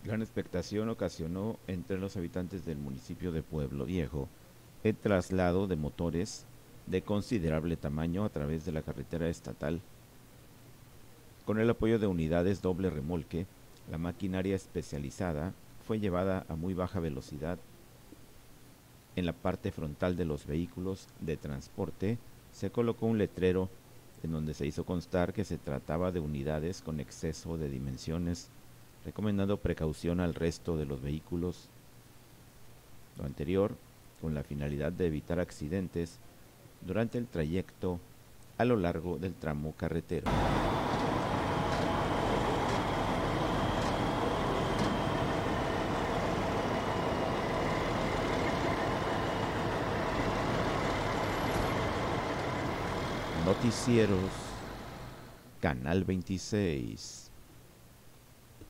Gran expectación ocasionó entre los habitantes del municipio de Pueblo Viejo el traslado de motores de considerable tamaño a través de la carretera estatal. Con el apoyo de unidades doble remolque, la maquinaria especializada fue llevada a muy baja velocidad. En la parte frontal de los vehículos de transporte se colocó un letrero en donde se hizo constar que se trataba de unidades con exceso de dimensiones, recomendando precaución al resto de los vehículos. Lo anterior, con la finalidad de evitar accidentes durante el trayecto a lo largo del tramo carretero. Noticieros, Canal 26.